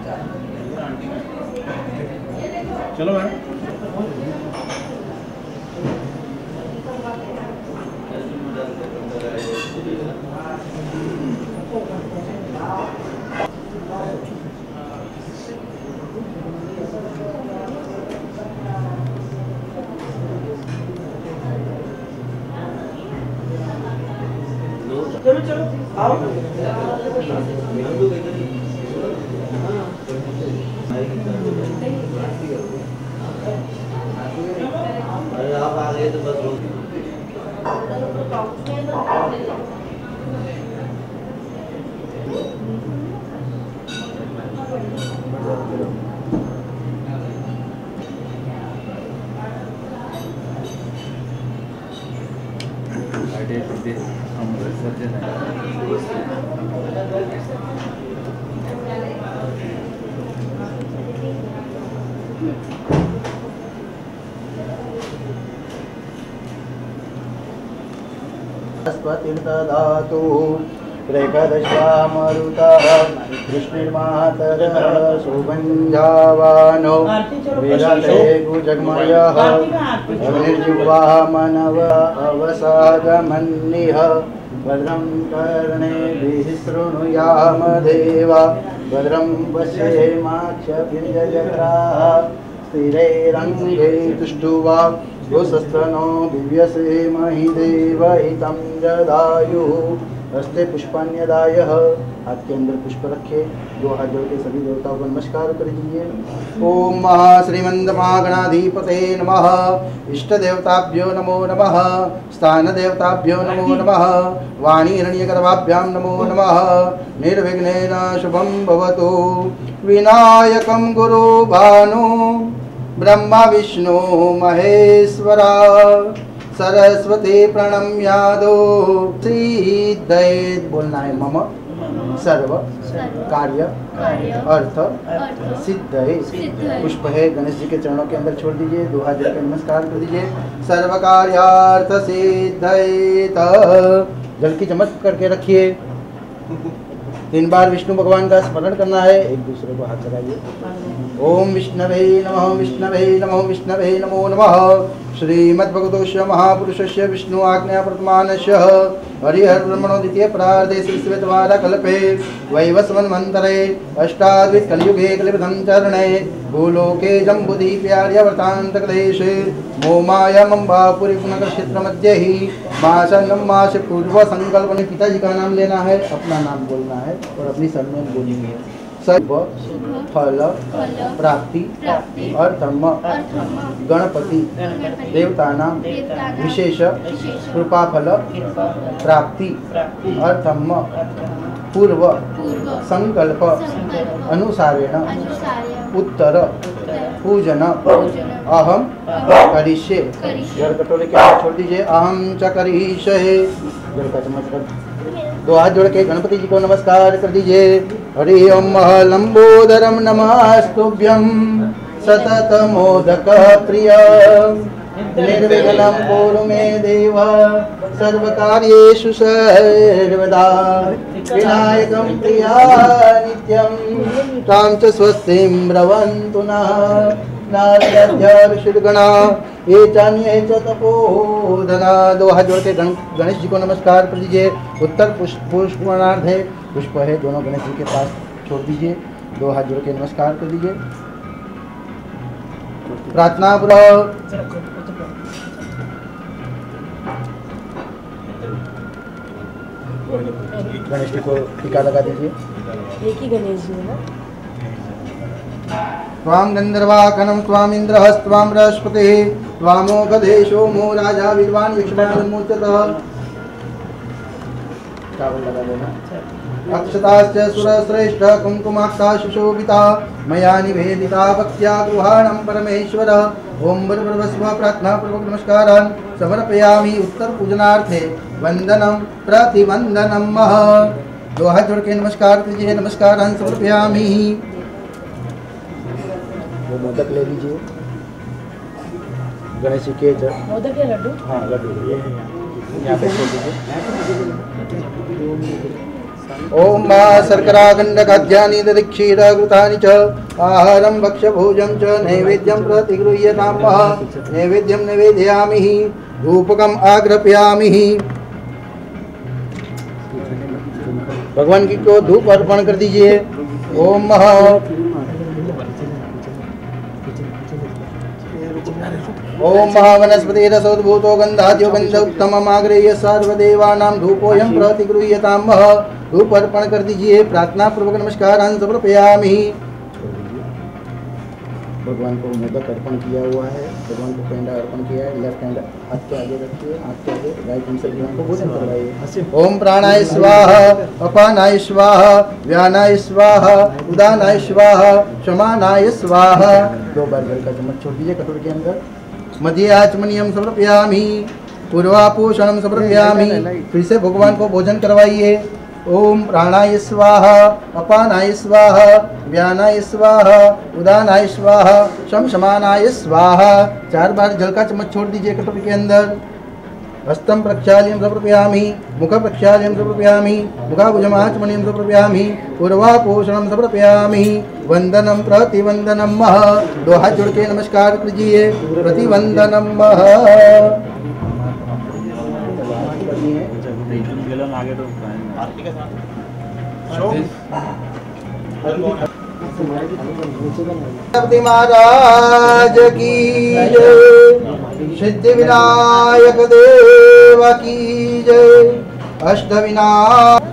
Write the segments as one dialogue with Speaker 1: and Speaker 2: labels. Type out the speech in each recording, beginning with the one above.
Speaker 1: चलो मैम।
Speaker 2: चलो चलो आओ।
Speaker 3: अरे आप आ गए तो बस हो।
Speaker 4: स्वतीर्थदातु प्रेकदश्वामरुतः कृष्णिर्मातरः सुभञ्जावानो विरते कुजग्मयः अग्निर्जिह्वा मनव अवसागमन्निः भद्रं कर्णेभिः शृणुयाम देवा भद्रं पश्येमाक्षभिर्यजत्राः स्थिरैरङ्गे तुष्टुवा गोशस्त्रनो दिव्यसे महि देवहितं जदायुः हस्ते पुष्पान्यदायः। हाथ के अंदर पुष्प रखे, दो हाथ जोड़ के सभी देवताओं को नमस्कार कर दीजिए। ओम महाश्रीमन्महागणाधिपते नमः। इष्ट देवताभ्यो नमो नमः। स्थान देवताभ्यो नमो नमः। वाणी हिरण्यगर्भाभ्यां नमो नमः। निर्विघ्नेन शुभं भवतु। विनायकं गुरु भानु ब्रह्मा विष्णु महेश्वरा सरस्वती प्रणम्यादो सिद्धये। बोलना है मम सर्व कार्य अर्थ सिद्धये। पुष्प है गणेश जी के चरणों के अंदर छोड़ दीजिए, दो हाथ जोड़ के नमस्कार कर दीजिए। सर्व कार्यार्थ सिद्धये। जल की चमक करके रखिए। 3 बार विष्णु भगवान का स्मरण करना है। एक दूसरे को हाथ लगाइए। ओम विष्णवे नमः विष्णवे नमः विष्णवे नमो नमः। श्रीमद्भगवतोस्य महापुरुषस्य विष्णु आज्ञा प्रतमानस्य हरिहर ब्रह्मणो द्वितीय प्रार्धे श्रीश्वेतवारा कल्पे वैवस्वन्मन्त्रे अष्टाद्वित कलियुगे कलिबद्धं चरणे भूलोके जम्बुदीप्यार्यवर्तान्तकदेशे मोमायमम्बापुरी पुनक्षेत्र मध्य ही मासंगम मास पूर्व संकल्प में पिताजी का नाम लेना है, अपना नाम बोलना है और अपनी सरनेम बोलनी है। सर्व फल प्राप्ति अर्थम गणपति देवतानां विशेष कृपा फल प्राप्ति अर्थम पूर्व संकल्प अनुसारेण उत्तर पूजन अहम करिष्ये। जल कटोरे के हाथ छोड़ दीजिए। अहम च करिष्ये। जल का चम्मच रख, दो हाथ जोड़ के गणपति जी को नमस्कार कर दीजिए। हरि ओम लंबोदरम नमस्तुभ्यं सतत मोदक प्रिय निर्विघ्नं कुरु मे देव सर्वकार्येषु सर्वदा विनायकं प्रिया नित्यं तां च स्वस्तिं ब्रवन्तु नः नारदध्या ऋषिगणा ये चान्ये च तपोधना। दो हाथ जोड़ के गणेश जी को नमस्कार कर दीजिए। उत्तर पुष्पणार्धे पुष्प है, दोनों गणेश जी के पास छोड़ दीजिए। दो हाथ जोड़ के नमस्कार कर दीजिए। प्रार्थना पूरा। गणेश जी को टीका लगा दीजिए।
Speaker 2: एक ही गणेश जी है ना।
Speaker 4: त्वां गंधर्वाकनं त्वां इंद्रस्त्वां बृहस्पतिः त्वामोघदेशो मो राजा विद्वान् यक्षमाणमुच्यतः। चावल लगा देना। अक्षताश्च सुरश्रेष्ठ कुंकुमाक्षा सुशोभिता मया निवेदिता भक्त्या गृहाणं परमेश्वर। ओम बर्वस्व प्रार्थना पूर्वक नमस्कारान् समर्पयामि। उत्तर पूजनार्थे वंदनम प्रतिवंदनम मह। दो हाथ जोड़ के नमस्कार कीजिए। नमस्कारान् समर्पयामि। वो मोदक ले लीजिए। गणेश जी के
Speaker 2: मोदक या लड्डू?
Speaker 4: हाँ लड्डू यहाँ पे छोड़ दीजिए। ओम मा शर्कराखण्डखाद्यानि दधिक्षीरघृतानि च आहारं भक्ष्यभोजं च नैवेद्यं प्रतिगृह्यतां नैवेद्यं निवेदयामि धूपकम् आग्रह्यामि। भगवान की को धूप अर्पण कर दीजिए। ओम ओम महावनस्पति रसोद्भूतो गंधाद्यो गंध उत्तमम् आग्रह्य सर्वदेवानां धूपोऽयं प्रतिगृह्यतां। धूप अर्पण कर दीजिए। प्रार्थना पूर्वक नमस्कारान् समर्पयामि। भगवान को मोदक अर्पण किया हुआ है, भगवान को पेंडा अर्पण किया है। लेफ्ट हैंड हाथ के आगे रखिए, हाथ के आगे राइट हैंड से भगवान को भोजन करवाइए। ओम प्राणाय स्वाहा, अपानाय स्वाहा, व्यानाय स्वाहा, उदानाय स्वाहा, समानाय स्वाहा। 2 बार जल का चम्मच छोड़ दीजिए कटोरी के अंदर। मध्य आचमनीयम समर्पयामि, पूर्वापोषणम समर्पयामि। फिर से भगवान को भोजन करवाइए। ओम प्राणाय स्वाहा, अपानाय स्वाहा, व्यानाय स्वाहा, उदानाय स्वाहा, शमशमानाय स्वाहा। 4 बार जल का चम्मच छोड़ दीजिए कटोरी के अंदर। हस्तम प्रक्षाल्यं समर्पयामि, मुख प्रक्षाल्यं समर्पयामि, मुखाभुजमाचमनीयं समर्पयामि, पूर्वापोषणं समर्पयामि। वंदनम प्रतिवंदनम मह। 2 हाथ जोड़ के नमस्कार कीजिए। प्रतिवंदनम मह। महाराज की जय। सिद्धि विनायक देव की जय। अष्टविनायक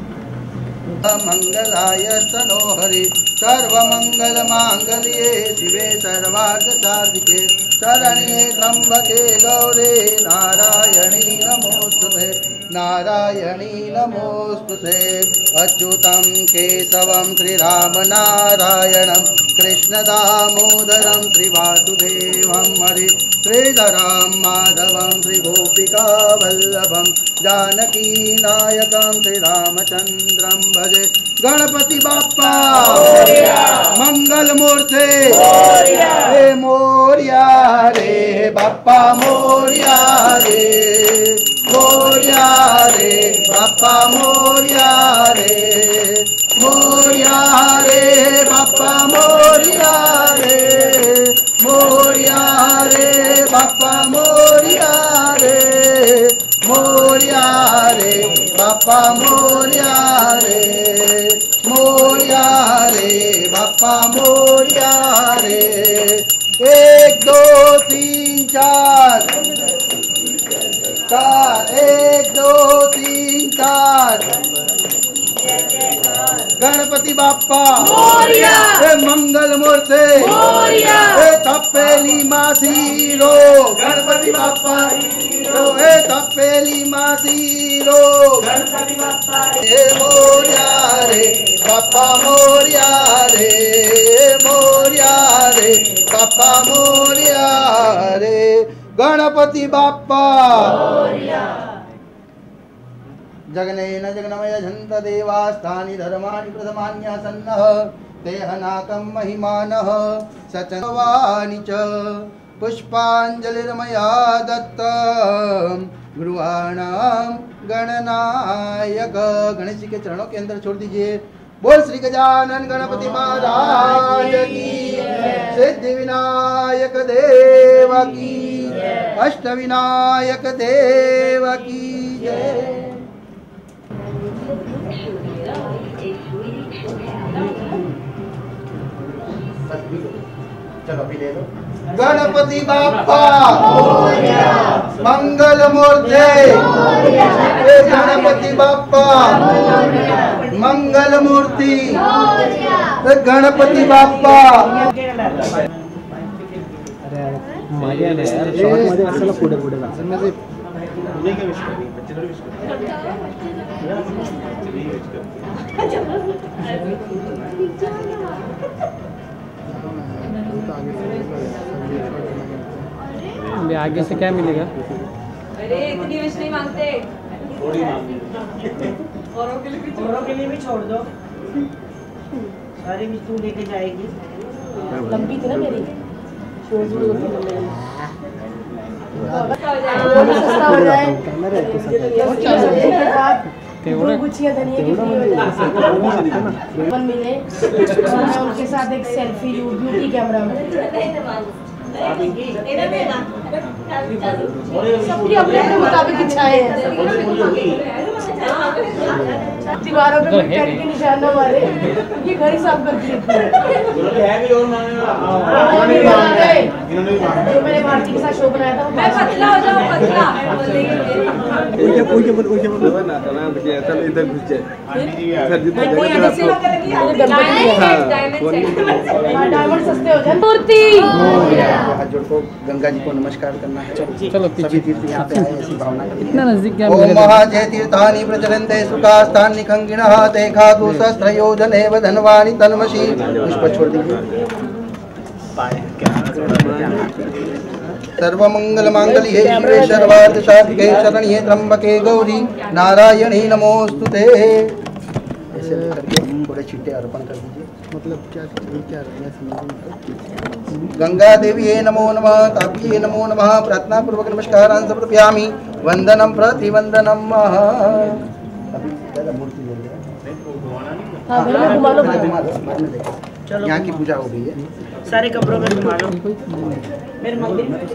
Speaker 4: मंगलाय तनोहरि सर्वमंगल मांगल्ये शिवे सर्वार्थ साधिके शरण्ये त्र्यंबके गौरे नारायणी नमोस्तुते नारायणी नमोस्तुते। अच्युतं केशवं श्रीराम नारायणं कृष्ण दामोदरं श्रीवासुदेवं हरि श्रीधरं माधवं श्रीगोपिका वल्लभं जानकी नायकं श्रीरामचंद्रं भजे। गणपति बाप्पा मंगल मूर्ते रे मोरिया रे बाप्पा मोरिया रे मोरिया रे बाप्पा मोरिया रे मोरिया रे बाप्पा मोरिया रे मोरिया रे बाप्पा मोरिया रे मोरिया रे बाप्पा मोरिया रे मोरिया रे बाप्पा मोरिया रे। 1 2 3 4 1 2 3 4। गणपति बाप्पा हे मंगल मूर्ते हे तपेली मासीरो। गणपति बाप्पा हे तपेली मासीरो। गणपति बाप्पा हे मोरिया रे बाप्पा मोरिया रे मोरिया रे बाप्पा मोरिया रे। गणपति बाप्पा जगनेन जगन्मय झन्त देवास्तानि धर्माणि प्रथमान्यासन्नः देहनाकं महिमानः सचनवानि च पुष्पाञ्जलिर्मया दत्तं गुरुवाणां गणनायक। गणेश जी के चरणों के अंदर छोड़ दीजिए। बोल श्री गजानन गणपति महाराज की, सिद्धि विनायक देव की, अष्टविनायक देव की जय। चलो अभी ले लो। गणपति बाप्पा मंगल मूर्ते गणपति बाप्पा मंगल मूर्ति गणपति बाप्पा। पुढे पुढे
Speaker 1: आगे से क्या मिलेगा?
Speaker 5: अरे इतनी विश नहीं मांगते,
Speaker 3: थोड़ी मांगते।
Speaker 5: औरों के लिए भी छोड़ दो। सारी विश तू लेके जाएगी।
Speaker 2: लंबी थी ना मेरी,
Speaker 5: सस्ता हो जाए।
Speaker 2: दो गुच्छियाँ धनिया की फ्री हो जाती। अपन मिले और मैं उनके साथ एक सेल्फी लूँ ब्यूटी कैमरा में। सबकी अपने अपने मुताबिक इच्छाएं हैं। दीवारों पे कोई पेट के निशान न मारे, ये घर ही साफ करती है। जो मैंने भारती के साथ शो बनाया था, मैं पतला हो जाऊं, पतला डायमंड सस्ते हो जाए। मूर्ति
Speaker 4: हाथ जोड़ को गंगा जी को नमस्कार करना है। चलो सभी तीर्थ यहाँ पे आए ऐसी भावना करके। ओम महाजय तीर्थानि प्रचलन्ते सुखास्थानि खंगिणः ते खादु सहस्रयोजने वधन्वानि तन्मषि। पुष्प छोड़ दीजिए। सर्वमंगल मांगल्ये शिवे सर्वार्थ साधिके शरण्ये त्र्यंबके गौरी नारायणी नमोस्तुते। ऐसे करके थोड़े छींटे अर्पण कर दीजिए। मतलब क्या गंगा देवी नमो नमः, ताप्ये नमो नमः। प्रार्थना पूर्वक नमस्कारान् समर्पयामि। वंदनम प्रतिवंदनम। अभी मूर्ति ले लिया। चलो यहाँ की पूजा हो गई है।
Speaker 5: सारे कपड़ों में घुमा लो। मेरे मंदिर में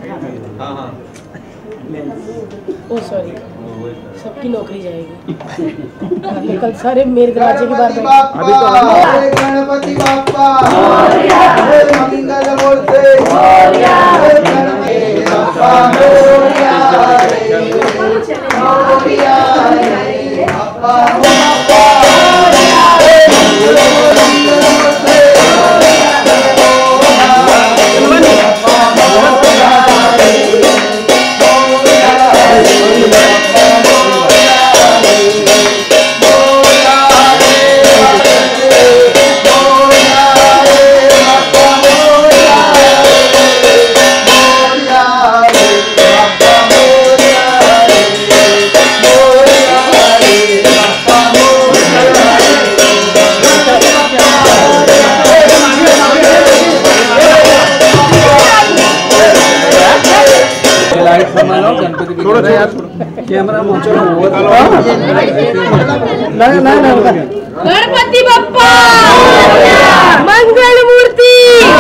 Speaker 2: ओ सॉरी, सबकी नौकरी जाएगी। कल सारे मेरे दरवाजे के बाहर
Speaker 4: गणपति बाप्पा मंगल मूर्ति गणपति बाप्पा
Speaker 2: गणपति बप्पा मंगल मूर्ति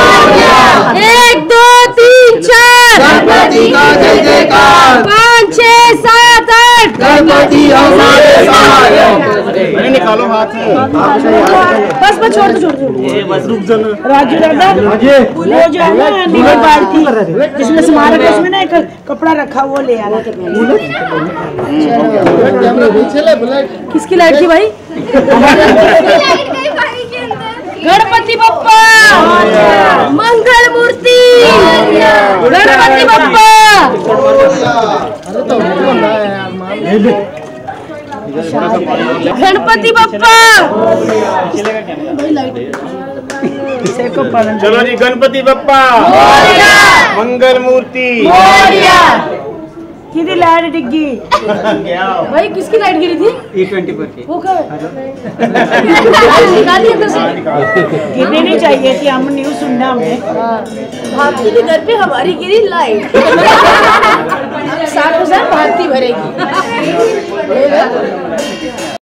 Speaker 2: 1 2 3 4
Speaker 4: गणपति का जय जयकार।
Speaker 2: 5 6 7 8
Speaker 4: गणपति हमारे साथ।
Speaker 3: निकालो हाथ से।
Speaker 2: बस बस छोड़ दो राजू दादा वो जो है ना नीले बाल्टी जिसमें स्मारक है उसमें ना एक कपड़ा रखा वो ले आना। किसकी लाइट थी भाई? गणपति बप्पा मंगल मूर्ति गणपति बप्पा। गणपति बप्पा
Speaker 3: चलो जी, गणपति बप्पा मंगल मूर्ति।
Speaker 5: कितनी लाइट डिग्गी
Speaker 2: भाई? किसकी लाइट गिरी थी? E20 पर की। वो क्या है? निकालिए अंदर से।
Speaker 5: गिरनी नहीं चाहिए थी, हम न्यूज़ सुनना हमें।
Speaker 2: भारती के घर पे हमारी गिरी लाइट। 60% भारती भरेगी।